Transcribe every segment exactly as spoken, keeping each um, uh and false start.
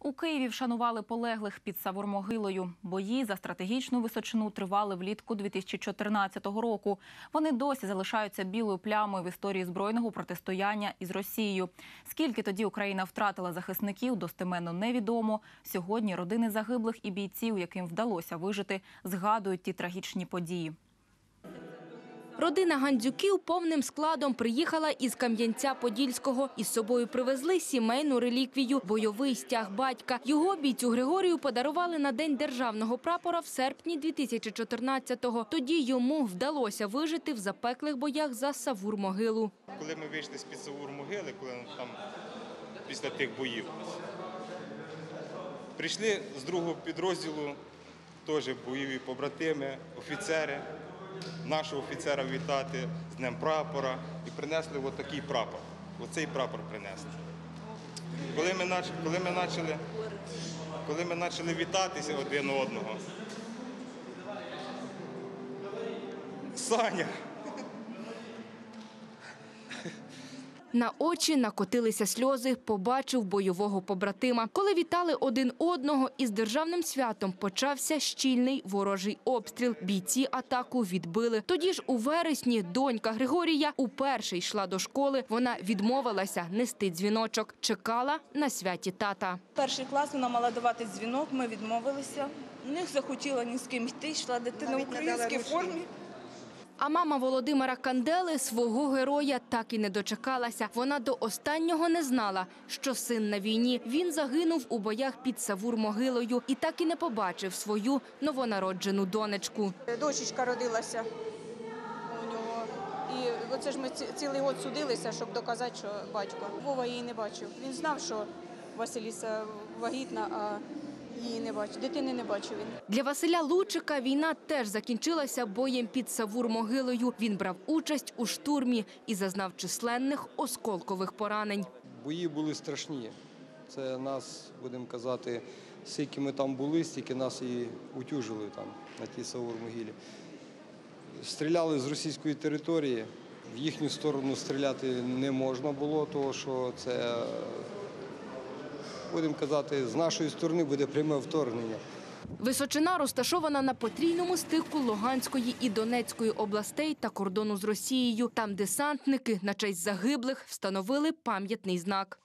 У Києві вшанували полеглих під Савур-могилою. Бої за стратегічну височину тривали влітку дві тисячі чотирнадцятого року. Вони досі залишаються білою плямою в історії збройного протистояння із Росією. Скільки тоді Україна втратила захисників, достеменно невідомо. Сьогодні родини загиблих і бійців, яким вдалося вижити, згадують ті трагічні події. Родина Гандзюків повним складом приїхала із Кам'янця-Подільського. Із собою привезли сімейну реліквію – бойовий стяг батька. Його бійцю Григорію подарували на День державного прапора в серпні дві тисячі чотирнадцятого. Тоді йому вдалося вижити в запеклих боях за Савур-могилу. Коли ми вийшли з-під Савур-могили, коли там після тих боїв, прийшли з другого підрозділу теж бойові побратими, офіцери. Нашого офіцера вітати з Днем прапора і принесли ось такий прапор. Оцей прапор принесли. Коли ми, коли ми, почали, коли ми почали вітатися один одного, Саня! На очі накотилися сльози, побачив бойового побратима. Коли вітали один одного, із державним святом почався щільний ворожий обстріл. Бійці атаку відбили. Тоді ж у вересні донька Григорія уперше йшла до школи. Вона відмовилася нести дзвіночок. Чекала на святі тата. Перший клас вона мала давати дзвінок, ми відмовилися. Не захотіла ні з ким йти, йшла дитина в українській формі. А мама Володимира Кандели свого героя так і не дочекалася. Вона до останнього не знала, що син на війні. Він загинув у боях під Савур-могилою і так і не побачив свою новонароджену донечку. Дочечка родилася у нього. І оце ж ми цілий год судилися, щоб доказати, що батько. Вова її не бачив. Він знав, що Василіса вагітна, а її не бачив. Дитини не бачив він. Для Василя Лучика війна теж закінчилася боєм під Савур-могилою. Він брав участь у штурмі і зазнав численних осколкових поранень. Бої були страшні. Це нас, будемо казати, скільки ми там були, стільки нас і утюжили там, на тій Савур-могилі. Стріляли з російської території. В їхню сторону стріляти не можна було, тому що це, будемо казати, з нашої сторони буде пряме вторгнення. Височина розташована на потрійному стику Луганської і Донецької областей та кордону з Росією. Там десантники на честь загиблих встановили пам'ятний знак.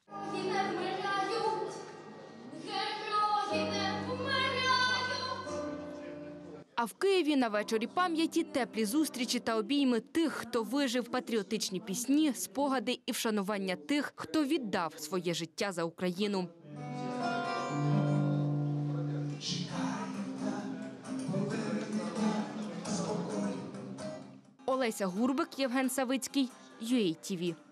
А в Києві на вечорі пам'яті теплі зустрічі та обійми тих, хто вижив, патріотичні пісні, спогади і вшанування тих, хто віддав своє життя за Україну. Олеся Гурбик, Євген Савицький, ю ей ті ві.